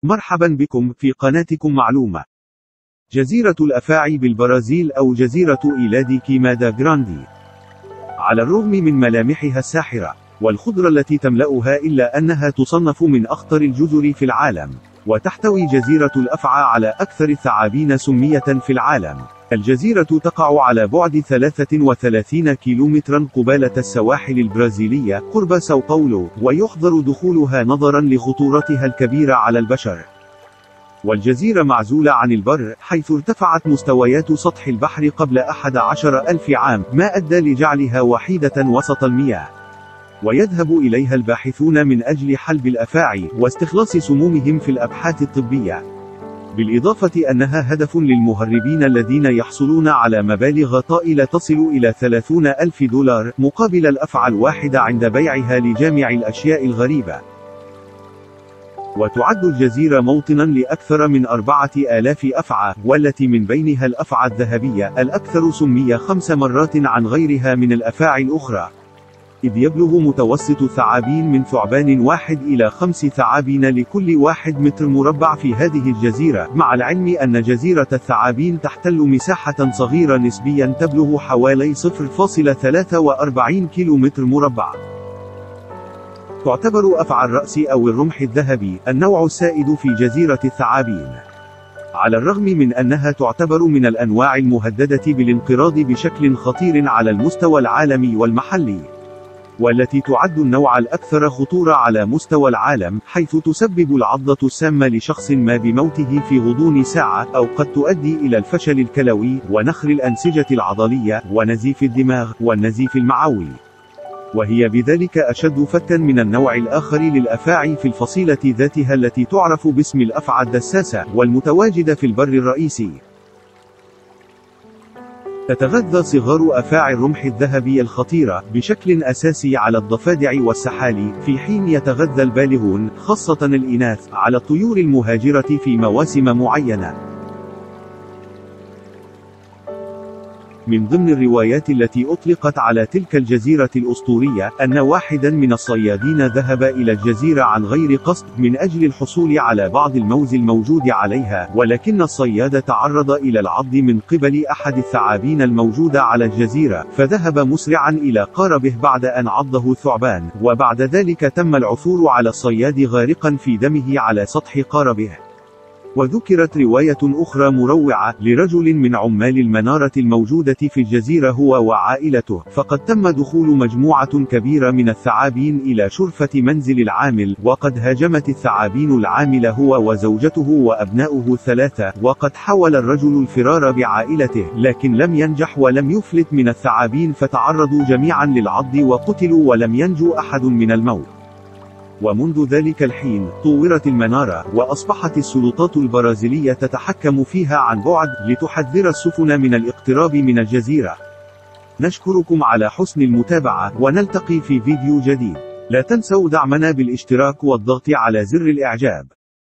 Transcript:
مرحبا بكم في قناتكم معلومة. جزيرة الأفاعي بالبرازيل أو جزيرة إيلا دي كيمادا جراندي. على الرغم من ملامحها الساحرة والخضرة التي تملأها، إلا أنها تصنف من أخطر الجزر في العالم، وتحتوي جزيرة الأفعى على أكثر الثعابين سمية في العالم. الجزيرة تقع على بعد 33 كيلومترا قبالة السواحل البرازيلية قرب ساو باولو، ويحظر دخولها نظرا لخطورتها الكبيرة على البشر. والجزيرة معزولة عن البر، حيث ارتفعت مستويات سطح البحر قبل 11,000 عام، ما أدى لجعلها وحيدة وسط المياه. ويذهب إليها الباحثون من أجل حلب الأفاعي واستخلاص سمومهم في الأبحاث الطبية، بالإضافة أنها هدف للمهربين الذين يحصلون على مبالغ طائلة تصل إلى 30,000 دولار مقابل الأفعى الواحدة عند بيعها لجامع الأشياء الغريبة. وتعد الجزيرة موطنا لأكثر من 4,000 أفعى، والتي من بينها الأفعى الذهبية الأكثر سمية 5 مرات عن غيرها من الأفاعي الأخرى، إذ يبلغ متوسط الثعابين من ثعبان واحد إلى 5 ثعابين لكل 1 متر مربع في هذه الجزيرة، مع العلم أن جزيرة الثعابين تحتل مساحة صغيرة نسبيا تبلغ حوالي 0.43 كيلومتر مربع. تعتبر أفعى الرأس أو الرمح الذهبي النوع السائد في جزيرة الثعابين، على الرغم من أنها تعتبر من الأنواع المهددة بالانقراض بشكل خطير على المستوى العالمي والمحلي، والتي تعد النوع الأكثر خطورة على مستوى العالم، حيث تسبب العضة السامة لشخص ما بموته في غضون ساعة، أو قد تؤدي إلى الفشل الكلوي ونخر الأنسجة العضلية ونزيف الدماغ والنزيف المعوي. وهي بذلك أشد فتكا من النوع الآخر للأفاعي في الفصيلة ذاتها التي تعرف باسم الأفعى الدساسة، والمتواجدة في البر الرئيسي. تتغذى صغار أفاعي الرمح الذهبي الخطيرة بشكل أساسي على الضفادع والسحالي، في حين يتغذى البالغون، خاصة الإناث، على الطيور المهاجرة في مواسم معينة. من ضمن الروايات التي أطلقت على تلك الجزيرة الأسطورية، أن واحدا من الصيادين ذهب إلى الجزيرة عن غير قصد، من أجل الحصول على بعض الموز الموجود عليها، ولكن الصياد تعرض إلى العض من قبل أحد الثعابين الموجودة على الجزيرة، فذهب مسرعا إلى قاربه بعد أن عضه الثعبان، وبعد ذلك تم العثور على الصياد غارقا في دمه على سطح قاربه. وذكرت رواية أخرى مروعة لرجل من عمال المنارة الموجودة في الجزيرة هو وعائلته، فقد تم دخول مجموعة كبيرة من الثعابين إلى شرفة منزل العامل، وقد هاجمت الثعابين العامل هو وزوجته وأبناؤه 3، وقد حاول الرجل الفرار بعائلته، لكن لم ينجح ولم يفلت من الثعابين، فتعرضوا جميعا للعض وقتلوا ولم ينجو أحد من الموت. ومنذ ذلك الحين طورت المنارة، وأصبحت السلطات البرازيلية تتحكم فيها عن بعد، لتحذر السفن من الاقتراب من الجزيرة. نشكركم على حسن المتابعة، ونلتقي في فيديو جديد. لا تنسوا دعمنا بالاشتراك والضغط على زر الإعجاب.